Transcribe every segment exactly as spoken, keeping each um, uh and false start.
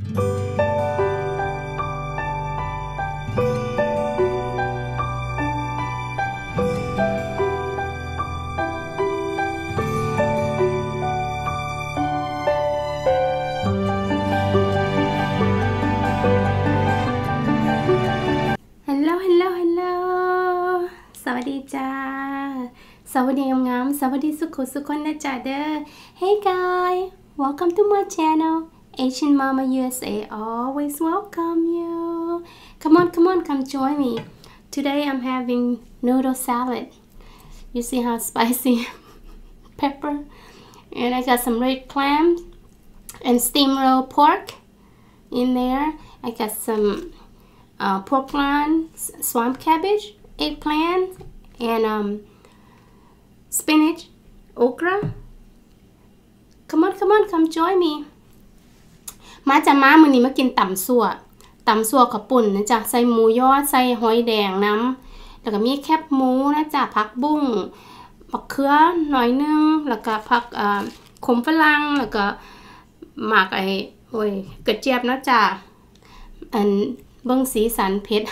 สวัสดีจ้าสวัสดีงามๆสวัสดีสุขสุขคนนะจ๊ะเด้อ Hey guys welcome to my channel Asian Mama ยู เอส เอ always welcome you come on come on come join me today I'm having noodle salad you see how spicy pepper and I got some red clams and steamrolled pork in there I got some uh, pork rind swamp cabbage eggplant and um, spinach, okra. Come on, come on, come join me. มาจ้ะมามื้อนี้มากินตำซั่วตำซั่วข้าวปุ้นนะจ๊ะใส่หมูยอใส่หอยแดงน้ำแล้วก็มีแคบหมูนะจ๊ะผักบุ้งมะเขือหน่อยนึงแล้วก็ผักเอ่อขมฝรั่งแล้วก็หมากไอ้โอ้ยกระเจี๊ยบนะจ๊ะอันเบิ่งสีสันเผ็ด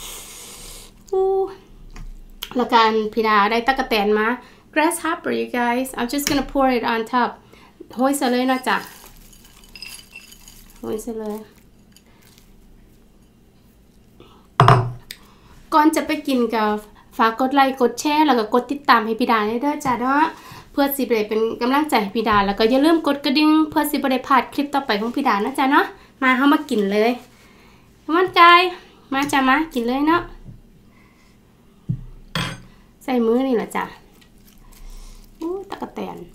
แล้วกันพี่ดาได้ตะกะแตนมา grasshopper you guys I'm just gonna pour it on top โหยใส่เลยนะจ๊ะโหยใส่เลยก่อนจะไปกินกับฝากกดไลค์กดแชร์แล้วก็กดติดตามให้พี่ดาได้ด้วยจ้ะเนาะเพื่อสิได้เป็นกำลังใจให้พี่ดาแล้วก็อย่าลืมกดกระดิ่งเพื่อสิบ่ได้พลาดคลิปต่อไปของพี่ดานะจ๊ะเนาะมาเฮามากินเลยมันกายมาจ้ะมากินเลยเนาะใส่มือนี่แหละจ้ะอู้ตะกะแตน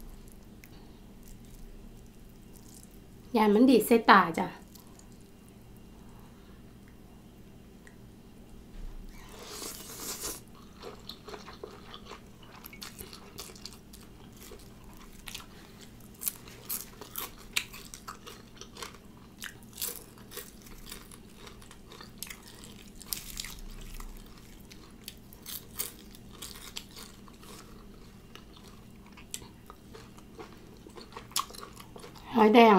ยานมันดีใส่ตาจ้ะหอยแดง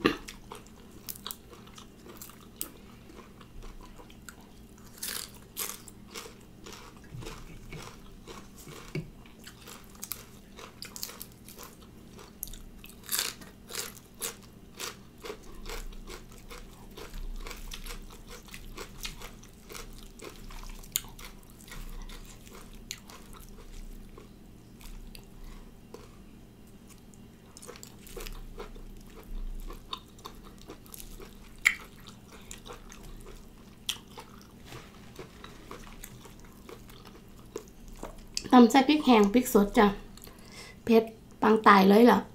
ตำใส่พริกแห้งพริกสดจ้ะเผ็ดปังตายเลยเหรอ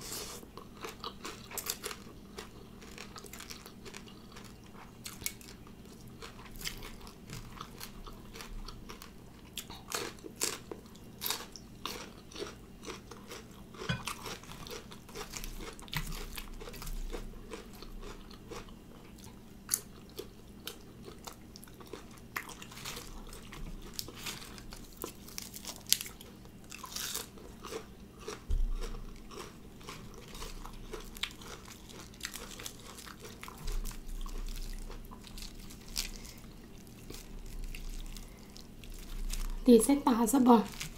ดีใส่ตาซะบ่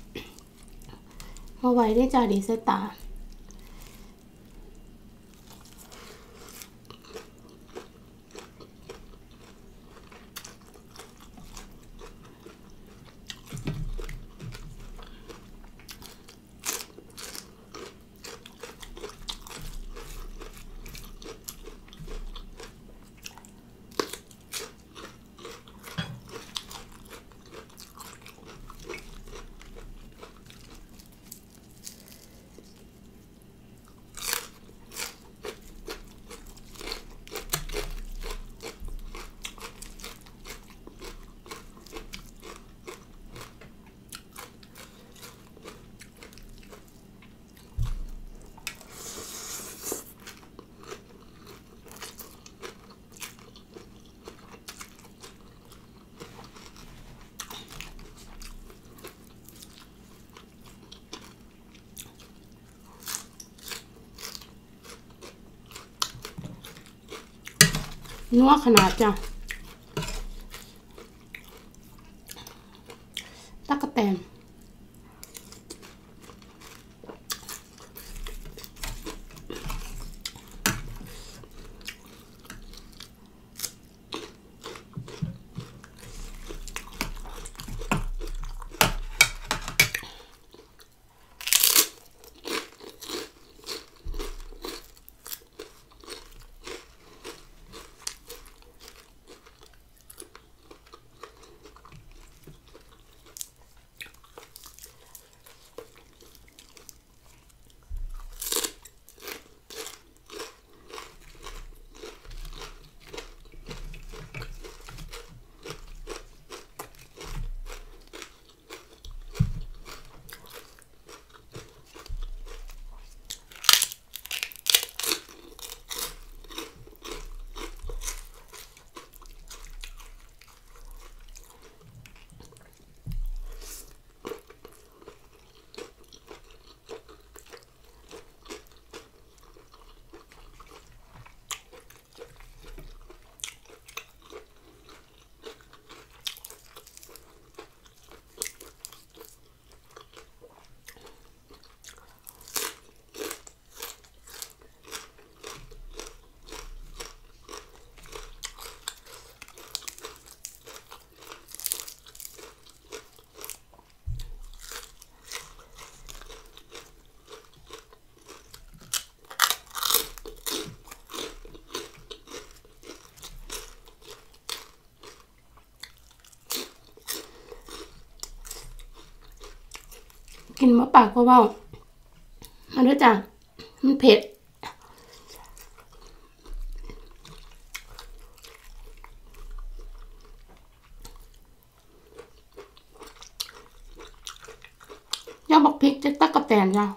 เอาไว้ได้จ้ะดีใส่ตานัวขนาดจ้ะตั๊กแตนกินมะปากเพราะว่ามันด้วยจ้ะมันเผ็ดย่าบอกพริกจะตักกะแตนจ้ะ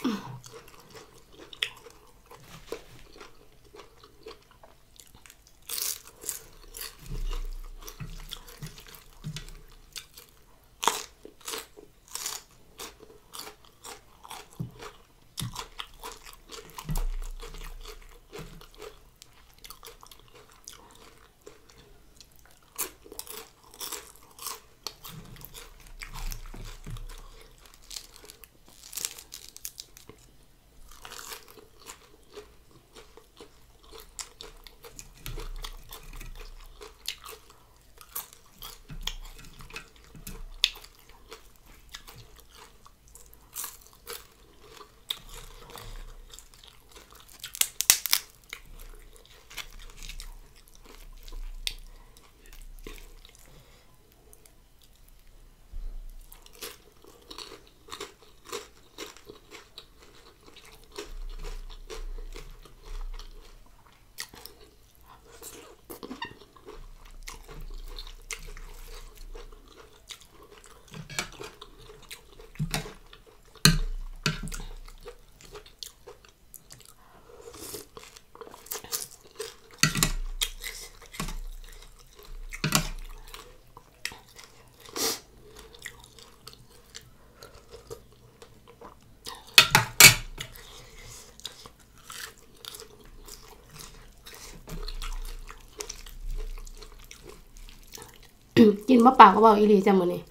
กินมะปากก็บอกอีหลีจ้ะมื้อนี้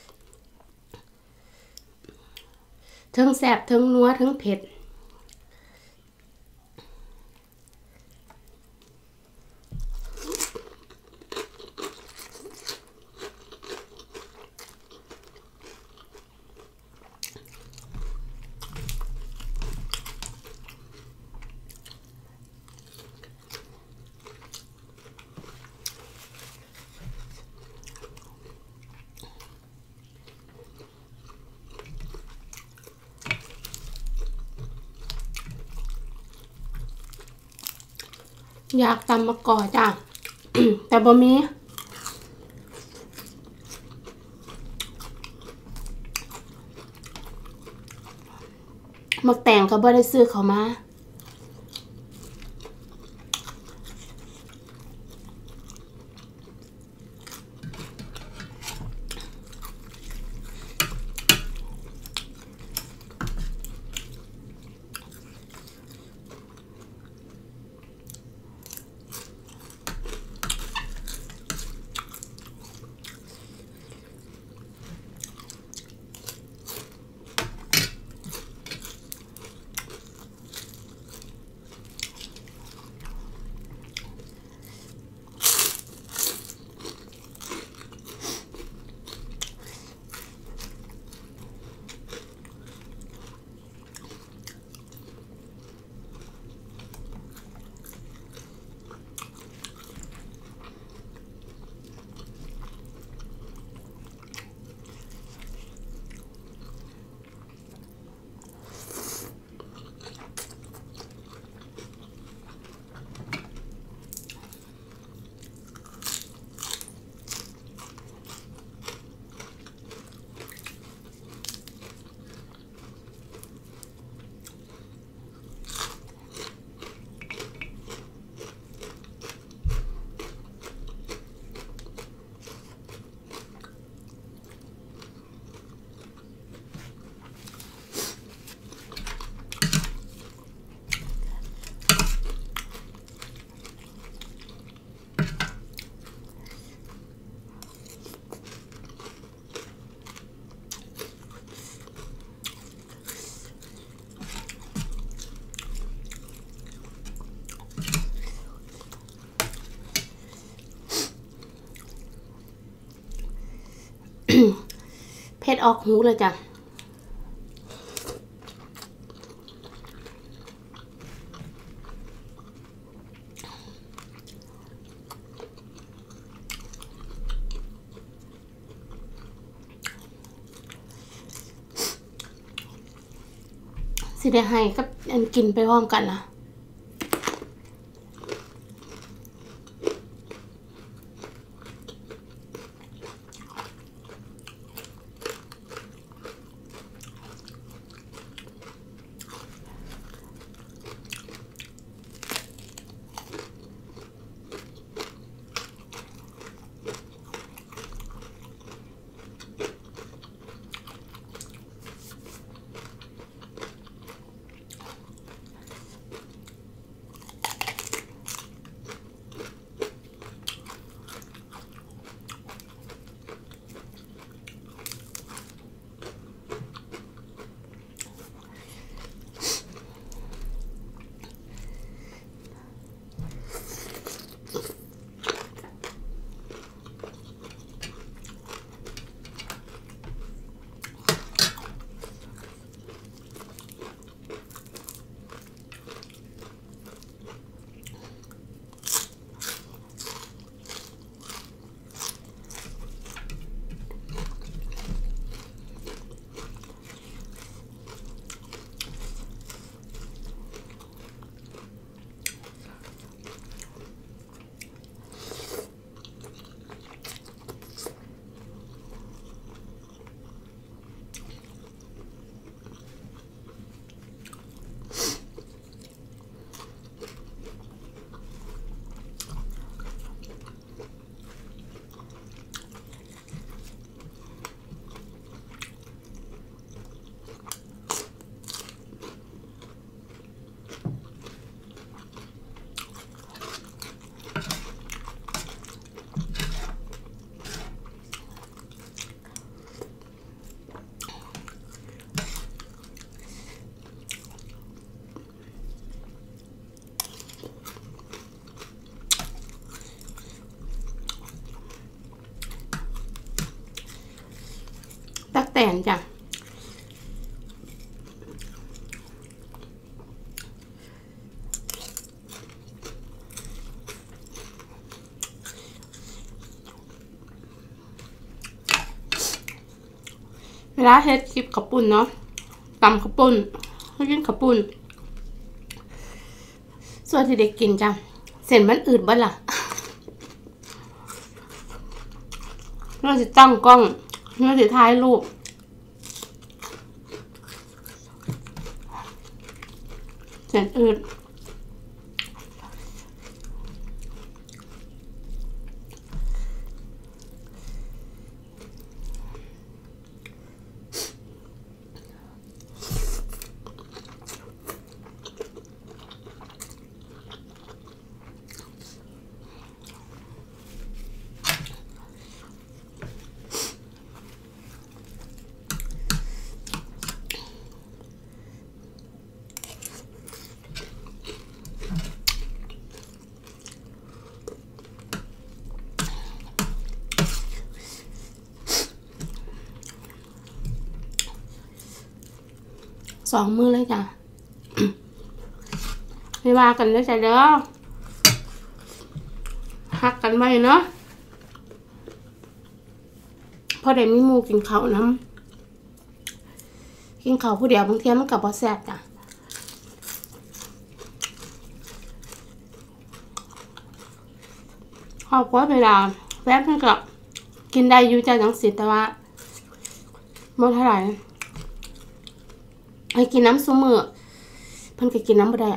เทิงแซ่บเทิงนัวเทิงเผ็ดอยากตำมะกอกจ้ะ แต่บ่มีมักแต่งก็บ่ได้ซื้อเขามาเผ็ดออกหูเลยจ้ะสิได้ให้กับอันกินไปพร้อมกันล่ะตักแตนจ้ะเวลาเฮ็ดคลิปข้าวปุ้นเนาะตำข้าวปุ้นให้กินข้าวปุ้นส่วนที่เด็กกินจ้ะเส้นมันอืดบ้างล่ะเราจะตั้งกล้องเราจะถ่ายรูปเส้นอืดสองมือเลยจ้ะ ไม่ว่ากันเลยจ้ะเด้อหักกันไว้เนาะพอได้มีหมูกินข้าวน้ำกินข้าวผู้เดียวบางทีมันกับบ่แซ่บจ้ะครอบครัวเวลาแป๊บนึงก็กินได้อยู่จ้ะจังสิแต่ว่าบ่เท่าไหร่ให้กินน้ำซุมือเพิ่นก็กินน้ำบ่ได้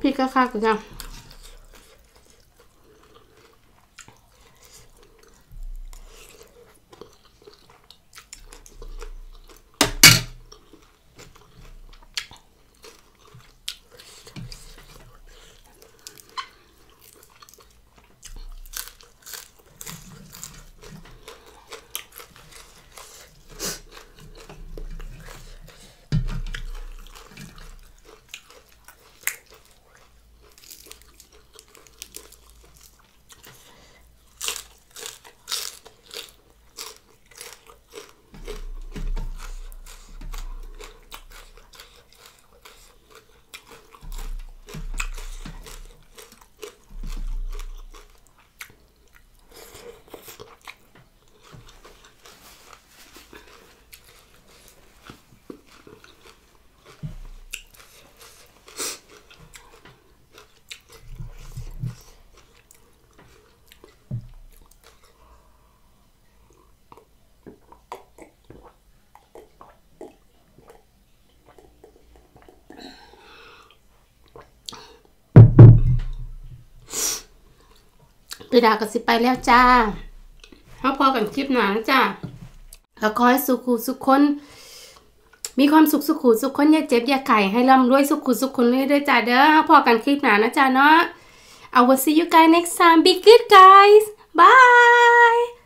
ริกค่ะค่ะจ้ะปีดาก็สิไปแล้วจ้าเขาพอกันคลิปหนาจ้าแล้วขอให้สุขุสุขคนมีความสุขสุขุสุขคนอย่าเจ็บอย่าไข่ให้ร่ำรวยสุขุสุขคนเรื่อยๆจ้าเด้อพอกันคลิปหนานะจ้าเนาะ I will see you guys next time. Be good guys. Bye.